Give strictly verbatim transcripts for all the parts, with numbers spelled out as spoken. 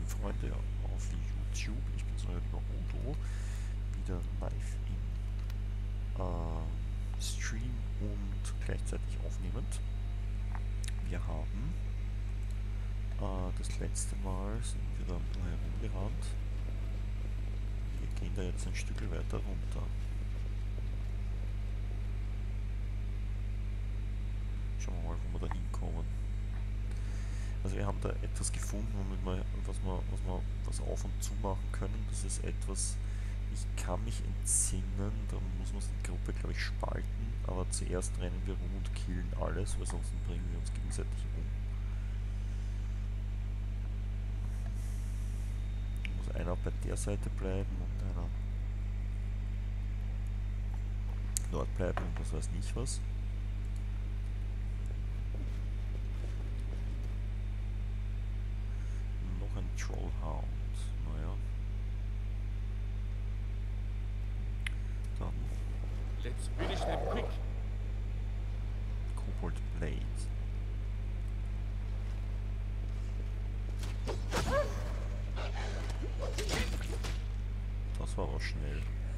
lieben Freunde auf YouTube. Ich bin euer lieber Odo, wieder live im äh, Stream und gleichzeitig aufnehmend. Wir haben äh, das letzte Mal sind wir da herumgerannt. Wir gehen da jetzt ein Stück weiter runter. Schauen wir mal, wo wir da hinkommen. Also wir haben da etwas gefunden, womit wir, was wir, was wir was auf und zu machen können. Das ist etwas, ich kann mich entsinnen, da muss man die Gruppe, glaube ich, spalten, aber zuerst rennen wir rum und killen alles, weil sonst bringen wir uns gegenseitig um. Da muss einer bei der Seite bleiben und einer dort bleiben und was weiß nicht was. Noch ein Trollhound, naja. Dann Let's finish them quick. Kobold Blade. Das war aber schnell.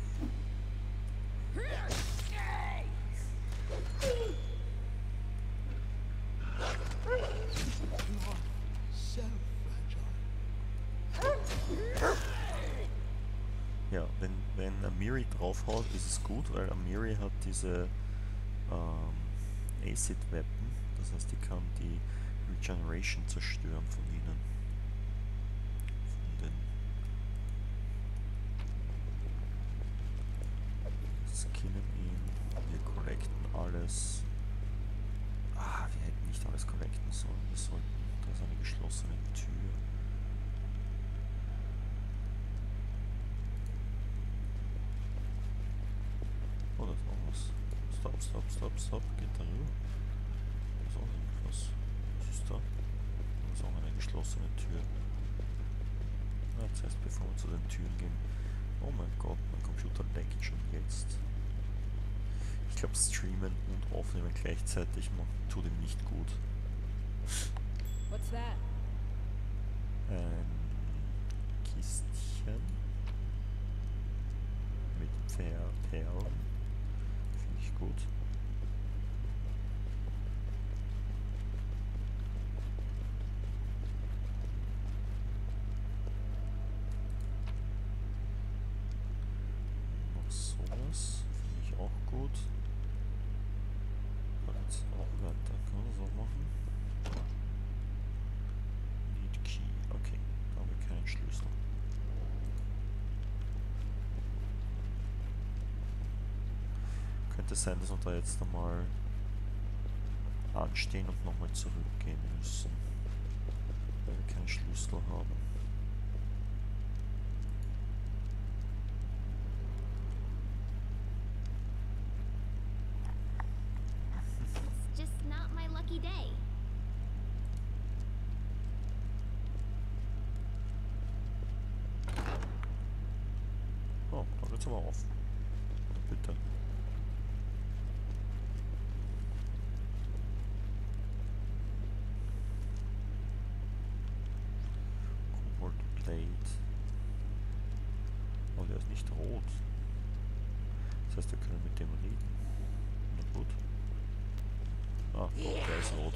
Ja, wenn, wenn Amiri draufhaut, ist es gut, weil Amiri hat diese ähm, Acid Weapon, das heißt, die kann die Regeneration zerstören von ihnen. Von den Skinnen ihn, wir collecten alles. Ah, wir hätten nicht alles collecten sollen, wir sollten, da ist eine geschlossene Tür. Oh, da ist noch was. Stop, stop, stop, stop. Geht da rüber. Da ist auch irgendwas. Was ist da? Da ist auch eine geschlossene Tür. Ah, das heißt, bevor wir zu den Türen gehen. Oh mein Gott, mein Computer leckt schon jetzt. Ich glaube, streamen und aufnehmen gleichzeitig tut ihm nicht gut. What's that? Ein Kistchen mit Pfer Perlen. Finde ich gut. Noch sowas. Finde ich auch gut. Jetzt auch weiter. Kann man das auch machen? Need Key. Okay. Da haben wir keinen Schlüssel. Könnte sein, dass wir da jetzt einmal anstehen und nochmal zurückgehen müssen, weil wir keinen Schlüssel haben. It's just not my lucky day. Oh, da geht's aber auf. Bitte. Oh, der ist nicht rot. Das heißt, wir können mit dem reden. Na gut. Ah, doch, der ist rot.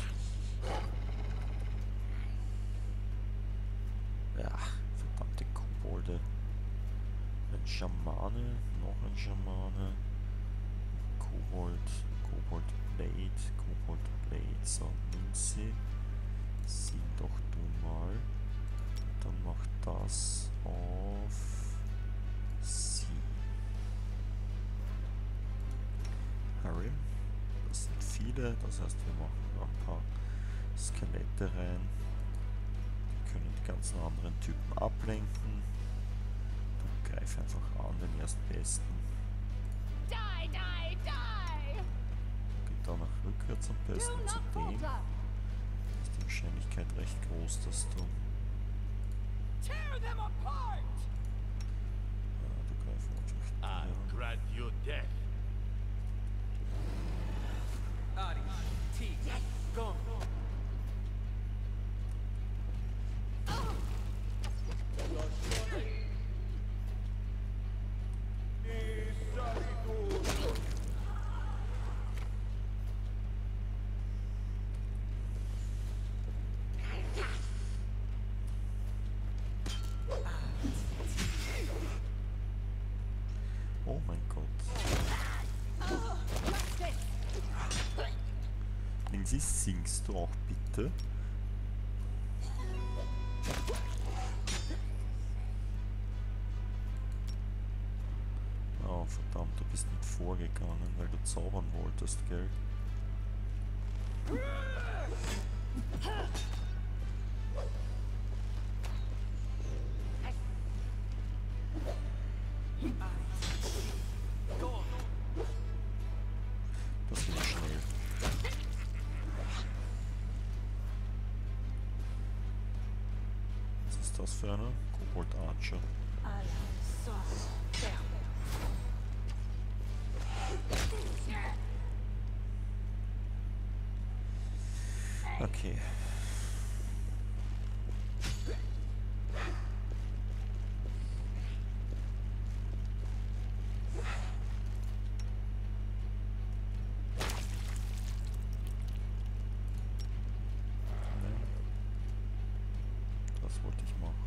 Ja, verdammte Kobolde. Ein Schamane, noch ein Schamane. Kobold, Kobold Blade, Kobold Blade. So, nimm sie. Sieh doch du mal. Dann mach das auf sie. Harry. Das sind viele, das heißt, wir machen ein paar Skelette rein. Die können die ganzen anderen Typen ablenken. Dann greif einfach an den erstbesten. Die, die, die! Geht da nach rückwärts am besten zu dem. Ist die Wahrscheinlichkeit recht groß, dass du Tear them apart! Ah, du greifst einfach I ja. grant you death. Adi, T, go. Elsie, singst du auch bitte? Oh, verdammt, du bist nicht vorgegangen, weil du zaubern wolltest, gell? Das ging schnell. Was ist das für eine? Kobold Archer. Okay. Das wollte ich machen.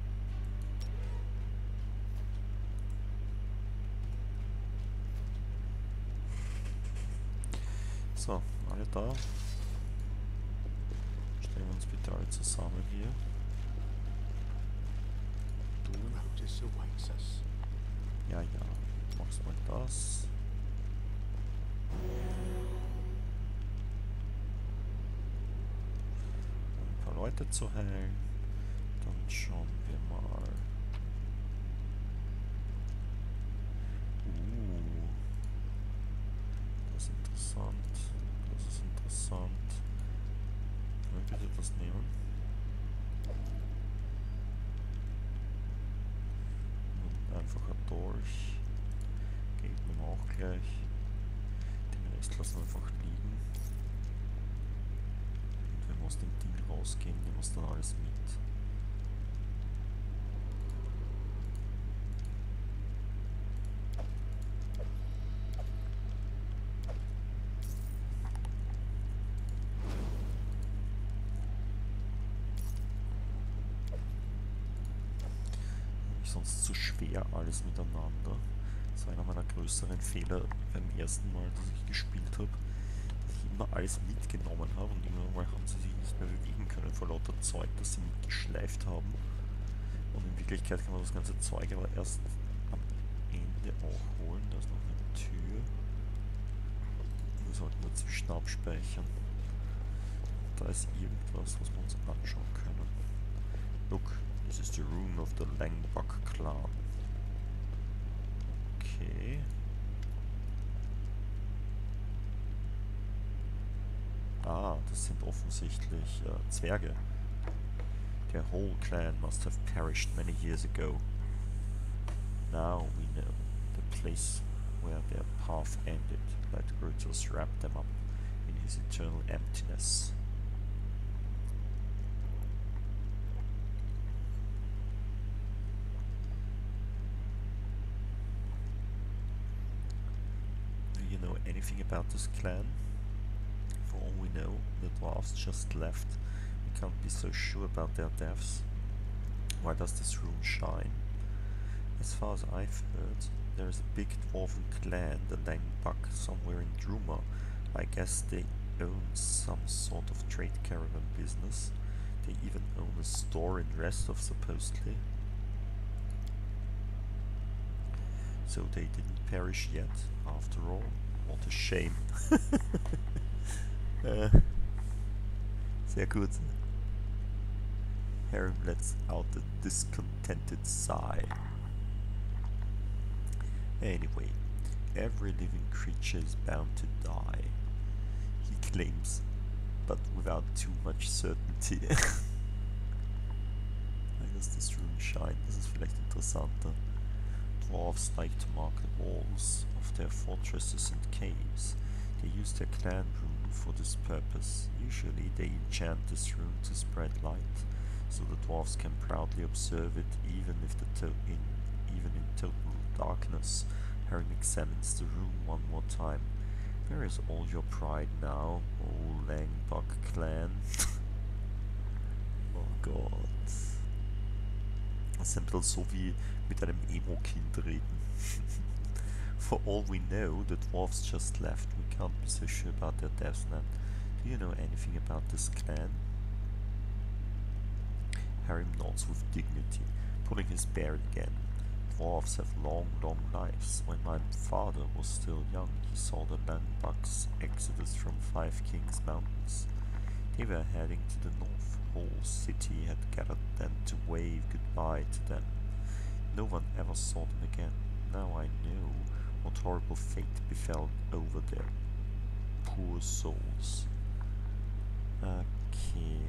So, alle da. Stellen wir uns bitte alle zusammen hier. Rotus awaits us. Ja, ja. Machst mal das. Ein paar Leute zu heilen. Dann schauen wir mal. Uh. Das ist interessant. Das ist interessant. Können wir bitte das nehmen? Und einfacher Dolch. Geht mir auch gleich. Den Rest lassen wir einfach liegen. Und wenn wir aus dem Ding rausgehen, nehmen wir es dann alles mit. Sonst zu schwer alles miteinander. Das war einer meiner größeren Fehler beim ersten Mal, dass ich gespielt habe, dass ich immer alles mitgenommen habe und immer mal haben sie sich nicht mehr bewegen können vor lauter Zeug, das sie mitgeschleift haben. Und in Wirklichkeit kann man das ganze Zeug aber erst am Ende auch holen. Da ist noch eine Tür. Wir sollten dazwischen abspeichern. Da ist irgendwas, was wir uns anschauen können. Look. This is the rune of the Langbuk clan. Okay. Ah, das sind offensichtlich äh, Zwerge. Their whole clan must have perished many years ago. Now we know the place where their path ended. Let Grutus wrap them up in his eternal emptiness. Anything about this clan? For all we know, the dwarves just left. We can't be so sure about their deaths. Why does this rune shine? As far as I've heard, there is a big dwarven clan, the Langbuk, somewhere in Druma. I guess they own some sort of trade caravan business. They even own a store in Restov, supposedly. So they didn't perish yet, after all. What a shame. äh, sehr gut. Harry lets out a discontented sigh. Anyway, every living creature is bound to die, he claims, but without too much certainty. Why does this rune shine? Das ist vielleicht interessanter. Dwarves like to mark the walls of their fortresses and caves. They use their clan rune for this purpose. Usually they enchant this rune to spread light, so the dwarves can proudly observe it even if the to in even in total darkness. Harry examines the rune one more time. Where is all your pride now, O Langbuk clan? Oh Gott. Das ist ein bisschen so wie mit einem Emo-Kind reden. For all we know, the dwarves just left. We can't be so sure about their deaths now. Do you know anything about this clan? Harry nods with dignity, pulling his beard again. Dwarves have long, long lives. When my father was still young, he saw the Landbugs exodus from Five Kings Mountains. They were heading to the north. The whole city had gathered then to wave goodbye to them. No one ever saw them again. Now I know what horrible fate befell over there. Poor souls. Okay.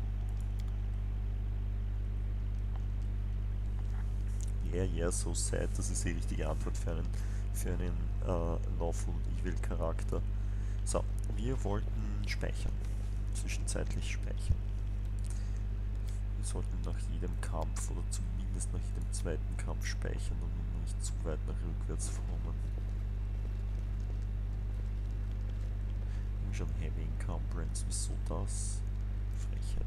Yeah, yeah, so sad. Das ist die richtige Antwort für einen, für einen äh, Lawful Evil Charakter. So, wir wollten speichern. Zwischenzeitlich speichern. Wir sollten nach jedem Kampf oder zumindest nach jedem zweiten Kampf speichern und nicht zu weit nach rückwärts formen. Schon Heavy Encumbrance, wieso das? Frechheit.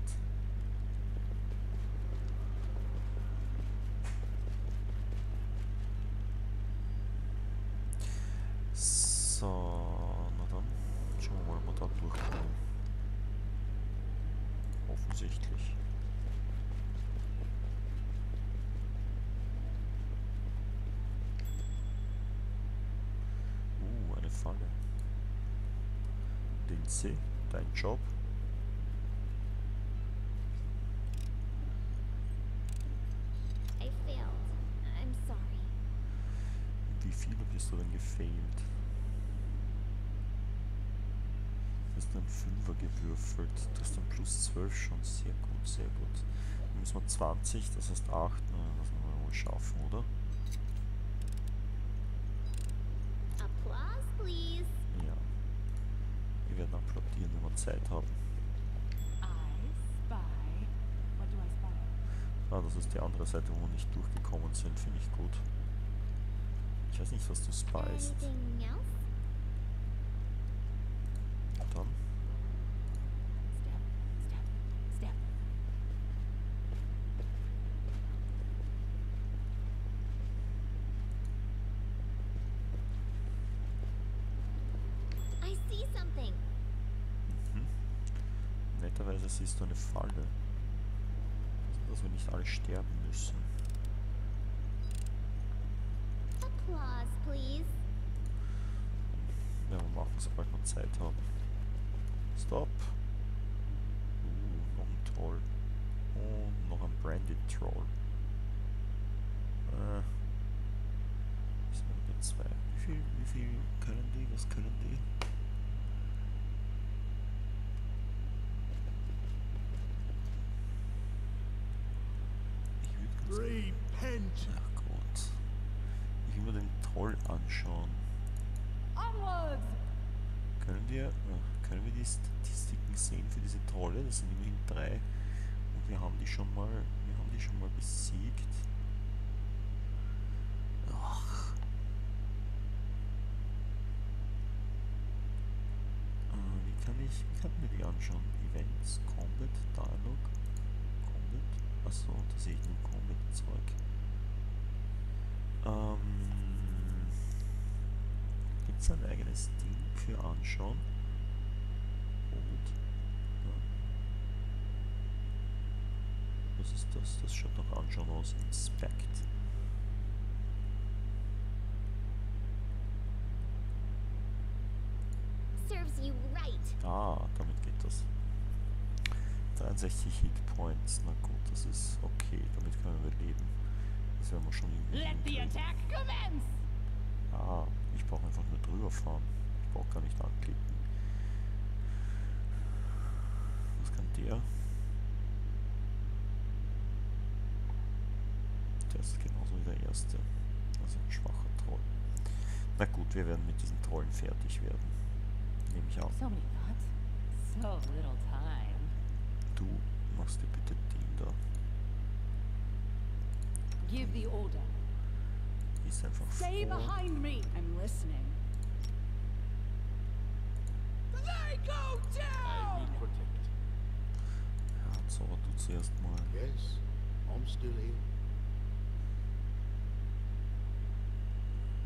So, na dann schauen wir mal, ob wir da durchkommen. Offensichtlich. Uh, eine Falle. Lindsay, dein Job. I failed. I'm sorry. Wie viele bist du denn gefailt? Du hast einen Fünfer gewürfelt. Du hast dann plus zwölf schon. Sehr gut, sehr gut. Dann müssen wir zwanzig, das heißt acht. Na, das werden wir wohl schaffen, oder? Applause, please. Ja. Wir werden applaudieren, wenn wir Zeit haben. I spy. What do I spy? Ah, das ist die andere Seite, wo wir nicht durchgekommen sind. Finde ich gut. Ich weiß nicht, was du spyst. Anything else? Dann. Step, step, step. I see something. Mhm. Netterweise siehst du eine Falle. Also, dass wir nicht alle sterben müssen. Applause, please. Werden wir machen, sobald wir Zeit haben. Stop. Uh, noch ein Troll. Und noch ein Branded Troll. Äh. Sind wir bei zwei. Wie viel, wie viel können die? Was können die? Ich würde ganz Repent! Ach Gott. Ich will mir den Troll anschauen. Onwards! Können wir, ach, können wir die Statistiken sehen für diese Trolle? Das sind immerhin drei. Und wir haben die schon mal, wir haben die schon mal besiegt. Ach. Äh, wie kann ich, wie kann ich mir die anschauen? Events, Combat, Dialog, Combat. Achso, da sehe ich nur Combat-Zeug. Ähm, Gibt es ein eigenes Ding für Anschauen? Und, ja. Was ist das? Das schaut nach Anschauen aus. Inspect. Serves you right. Ah, damit geht das. dreiundsechzig Hitpoints. Na gut, das ist okay. Damit können wir leben. Das werden wir schon irgendwie Let the hinkriegen. attack commence! Ah, ich brauche einfach nur drüber fahren. Ich brauche gar nicht anklicken. Was kann der? Der ist genauso wie der erste. Also ein schwacher Troll. Na gut, wir werden mit diesen Trollen fertig werden. Nehme ich an. So many thoughts. So little time. Du machst dir bitte den da. Give the order. Ist einfach Stay vor. behind me. I'm listening. They go I down! will protect. Ja, zauber du zuerst mal. Yes, I'm still here.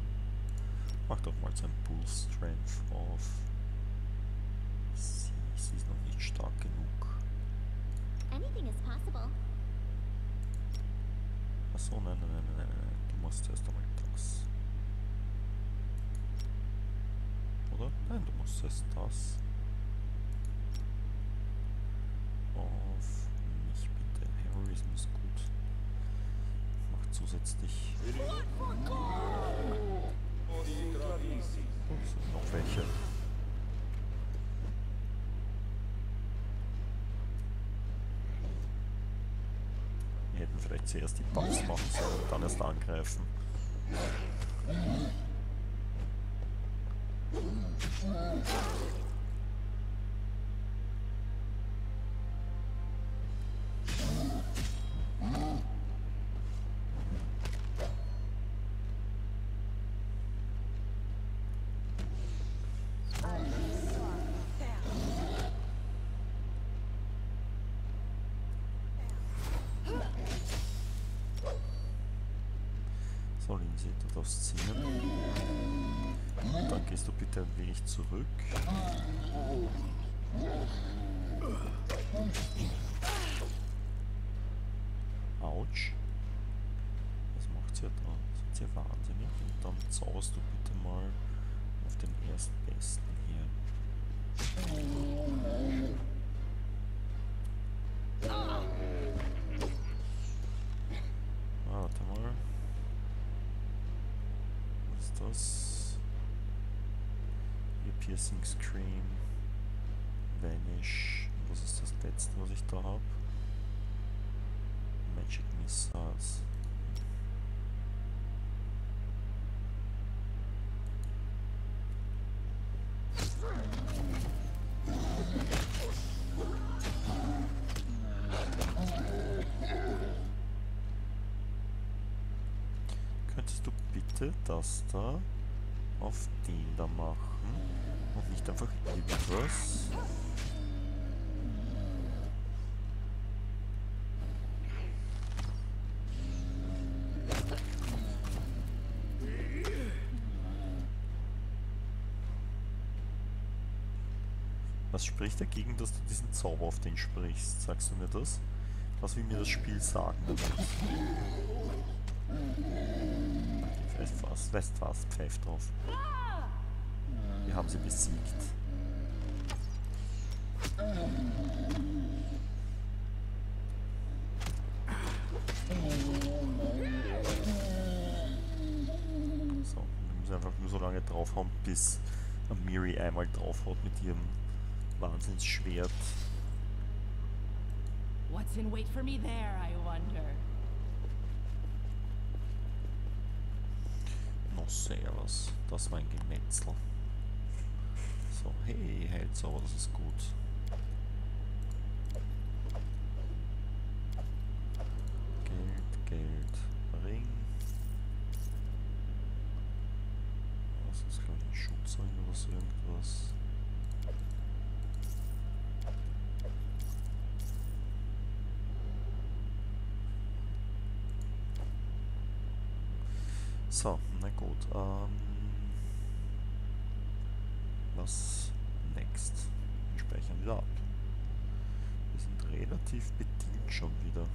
Mach Mach doch mal sein Bull Strength auf. Sie, sie, sie ist noch nicht stark genug. Anything is possible. Achso, nein, nein, nein, nein, nein, du machst erst einmal das. Oder? Nein, du musst erst das. Auf mich bitte. Heroism ist gut. Macht zusätzlich. Ups, noch welche. Wir hätten vielleicht zuerst die Pause machen sollen und dann erst angreifen. So, Lindsay, du darfst singen. Und dann gehst du bitte ein wenig zurück. Autsch. Was macht sie da? Sind sie wahnsinnig? Und dann zauberst du bitte mal auf den Erstbesten hier. Ah, warte mal. Was ist das? Hier Piercing Scream. Vanish. Und was ist das letzte, was ich da habe? Magic Missiles. Könntest du bitte das da auf den da machen und nicht einfach irgendwas? Was spricht dagegen, dass du diesen Zauber auf den sprichst? Sagst du mir das? Was will mir das Spiel sagen damit? Weißt was, weißt was, pfeift drauf. Wir haben sie besiegt. So, wir müssen einfach nur so lange draufhauen, bis Amiri einmal draufhaut mit ihrem Wahnsinnsschwert. What's in wait for me there, I wonder? No servus, das war ein Gemetzel. So, hey, Heilzauber, das ist gut. Geld, Geld, Ring. Was ist, glaube ich, ein Schutzring oder so irgendwas. So, na gut. Ähm, was next? Wir speichern wieder ab. Wir sind relativ bedient schon wieder.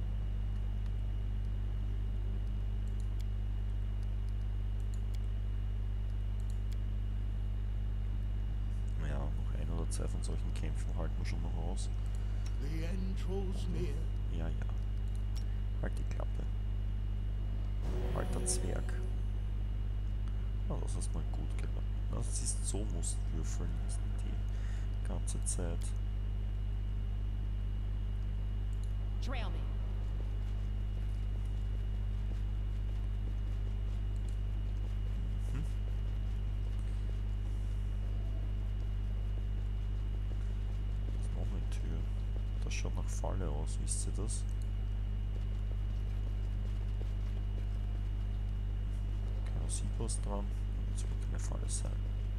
Ja, noch ein oder zwei von solchen Kämpfen halten wir schon noch aus. The end draws near. Ja, ja. Halt die Klappe. Alter Zwerg. Oh, das hast mal gut gemacht. Das ist so, musst würfeln die ganze Zeit. Trail me. Mhm. Das ist noch eine Tür. Das schaut nach Falle aus, wisst ihr das? Keiner sieht was dran. Das wird keine Falle sein.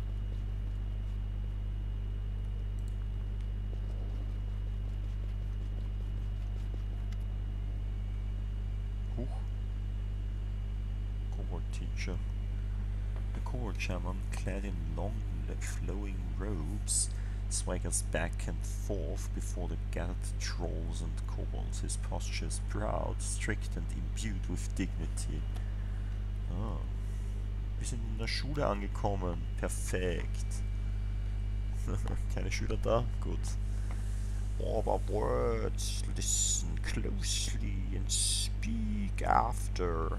Huch. Kobold Teacher. The Kobold Shaman, clad in long flowing robes, swaggers back and forth before the gathered trolls and kobolds. His posture is proud, strict and imbued with dignity. Ah. Wir sind in der Schule angekommen. Perfekt. Keine Schüler da? Gut. Our words, listen closely and speak after.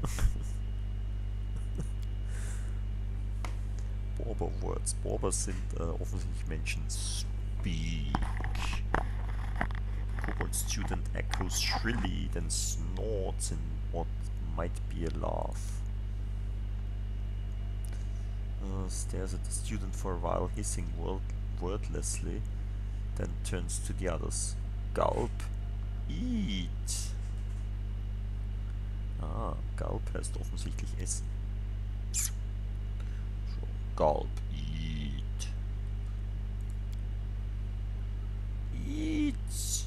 Borber Words. Borber sind äh, offensichtlich Menschen. Speak. Kobold student echoes shrilly, then snorts in what might be a laugh. Uh, stares at the student for a while, hissing word wordlessly, then turns to the others. Gulp. Eat. Ah, Gulp heißt offensichtlich essen. Gulp, eat. Eat.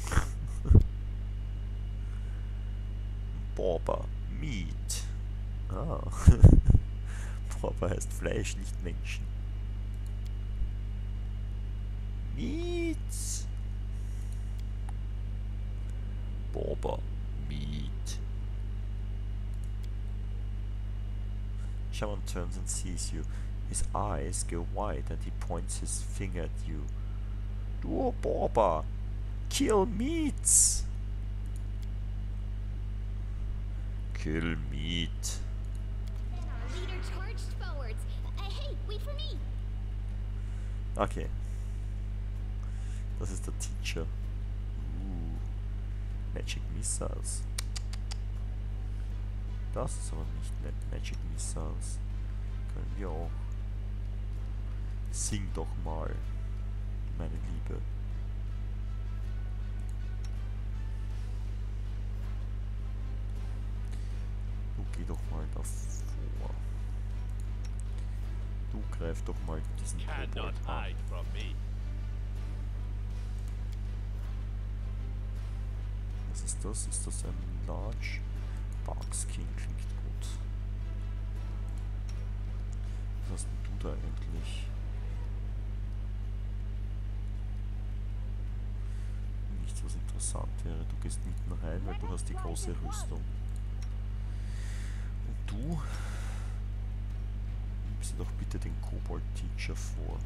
Borber, meat. Ah. Borber heißt Fleisch, nicht Menschen. Meat. Borber, meat. Shaman turns and sees you. His eyes go wide and he points his finger at you. Du Borber! Kill meats! Kill meat. Then our leader charged forwards. Uh, hey, wait for me! Okay. Das ist der Teacher. Uh, Magic Missiles. Das ist aber nicht nett. Magic Missiles. Können wir auch. Sing doch mal, meine Liebe. Du geh doch mal davor. Du greif doch mal diesen Kobold an. Was ist das? Ist das ein Large? Barkskin klingt gut. Was hast denn du da eigentlich? Nichts, was interessant wäre. Du gehst mitten rein, weil du hast die große Rüstung. Und du? Nimmst dir doch bitte den Kobold-Teacher vor.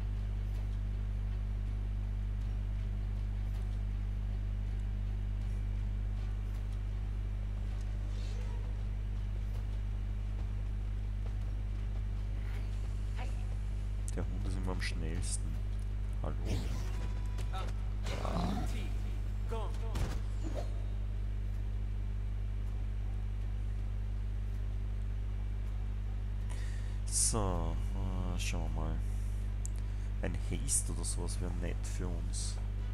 Der Hund ist immer am schnellsten. Hallo? T. Go. So, äh, schauen wir mal. Ein Haste oder sowas wäre nett für uns.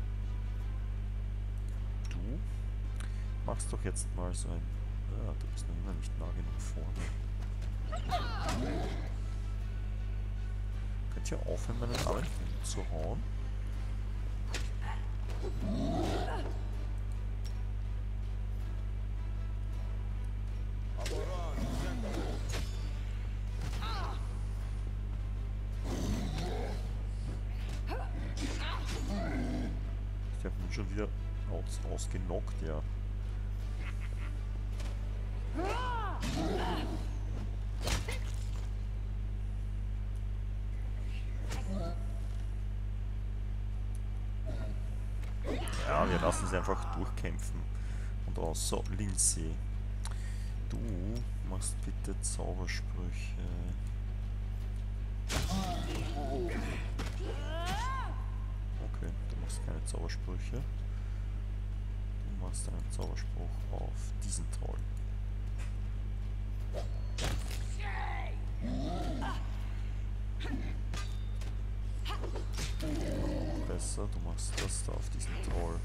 Du machst doch jetzt mal so ein... Ah, du bist noch immer nicht nah genug vorne. Könnt ihr aufhören, meinen armen Hund zu hauen? Ich hab ihn schon wieder aus, ausgenockt, ja. Ja, wir lassen sie einfach durchkämpfen. Und auch so, Lindsay. Du machst bitte Zaubersprüche. Okay, du machst keine Zaubersprüche. Du machst einen Zauberspruch auf diesen Troll. Besser, du machst das da auf diesen Troll.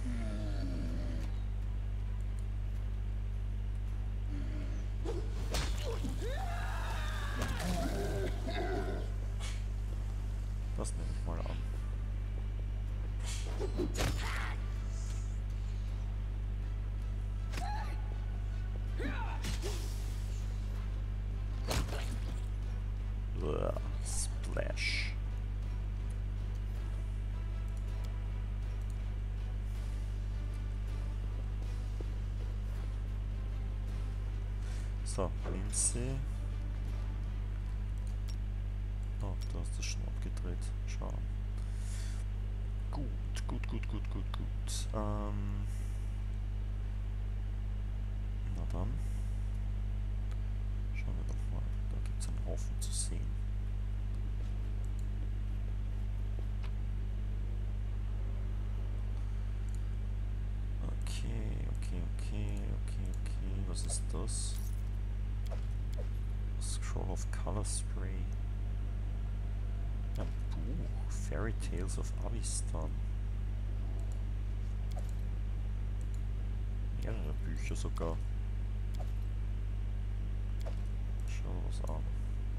Das nehme ich mal an. Uah, Splash. So, Lindsay. Oh, du hast das schon abgedreht. Schau. Gut, gut, gut, gut, gut, gut. Ähm. Na dann. Schauen wir doch mal. Da gibt es einen Haufen zu sehen. Okay, okay, okay, okay, okay. Was ist das? Scroll of Color Spray. Ein Buch. Fairy Tales of Avistan. Mehrere Bücher sogar. Schau was an.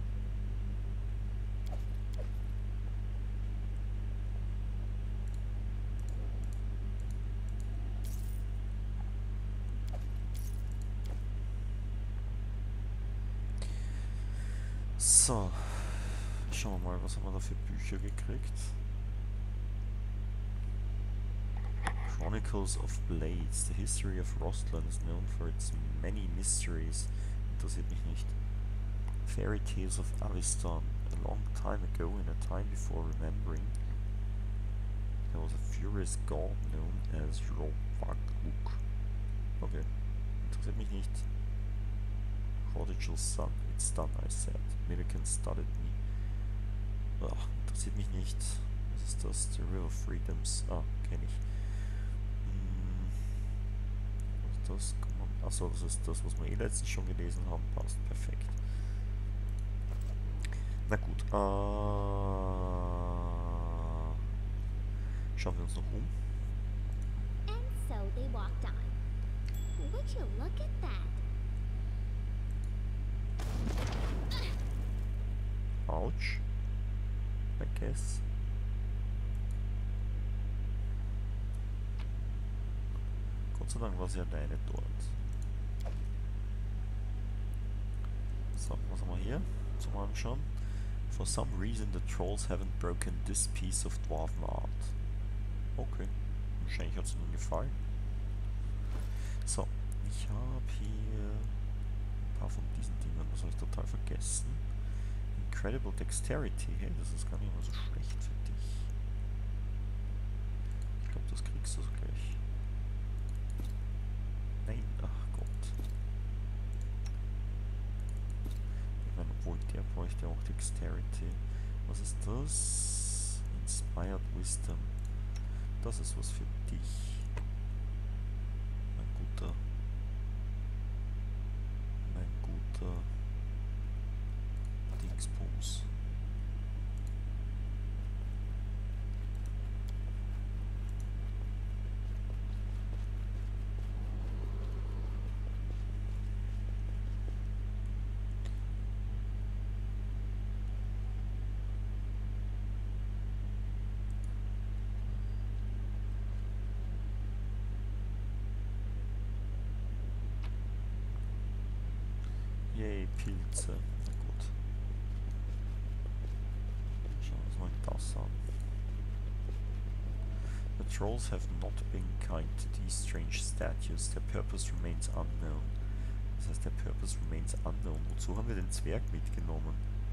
So, schauen wir mal, was haben wir da für Bücher gekriegt. Chronicles of Blades. The history of Rostland is known for its many mysteries. Interessiert mich nicht. Fairy Tales of Avistan. A long time ago, in a time before remembering, there was a furious god known as Rovaguk. Okay, interessiert mich nicht. Prodigal son. It's done, I said. Milliken studied me. Ach, interessiert mich nicht. Was ist das? The River Freedoms. Ah, kenne ich. Hm. Was ist das? Achso, das ist das, was wir eh letztens schon gelesen haben. Passt, perfekt. Na gut. Äh, schauen wir uns noch um. And so they walked on. Would you look at that? Ouch. I guess. Gott sei Dank war sie alleine dort. So, was haben wir hier zum Anschauen? For some reason the trolls haven't broken this piece of dwarven art. Okay, wahrscheinlich hat es ihnen gefallen. So, ich habe hier ein paar von diesen Dingen, das habe ich total vergessen. Incredible Dexterity, hey, das ist gar nicht mal so schlecht für dich. Ich glaube, das kriegst du gleich. Nein, ach Gott. Ich meine, obwohl der bräuchte auch Dexterity. Was ist das? Inspired Wisdom. Das ist was für dich. Mein guter. Mein guter. Dingsbums. Yay, Pilze. Na gut. Schauen wir uns mal das an. The trolls have not been kind to these strange statues. Their purpose remains unknown. Das heißt, der Purpose remains unknown. Wozu haben wir den Zwerg mitgenommen?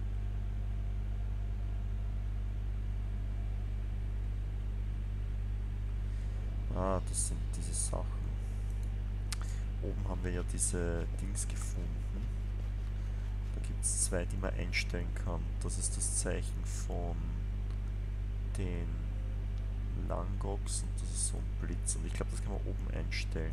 Ah, das sind diese Sachen. Oben haben wir ja diese Dings gefunden. Da gibt es zwei, die man einstellen kann. Das ist das Zeichen von den Langox und das ist so ein Blitz. Und ich glaube, das kann man oben einstellen.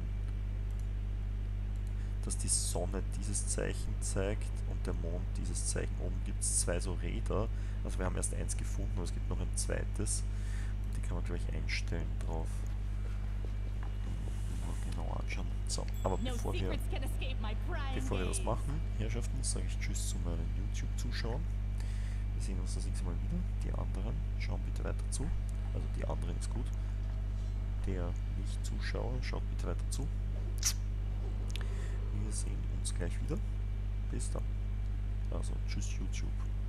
Dass die Sonne dieses Zeichen zeigt und der Mond dieses Zeichen. Oben gibt es zwei so Räder. Also wir haben erst eins gefunden, aber es gibt noch ein zweites. Und die kann man gleich einstellen drauf. Genau anschauen. So, aber No bevor wir, secrets can escape my prying bevor wir das gaze. machen, Herrschaften, sage ich Tschüss zu meinen YouTube-Zuschauern. Wir sehen uns das nächste Mal wieder. Die anderen schauen bitte weiter zu. Also die anderen ist gut. Der Nicht-Zuschauer schaut bitte weiter zu. Wir sehen uns gleich wieder. Bis dann. Also tschüss YouTube.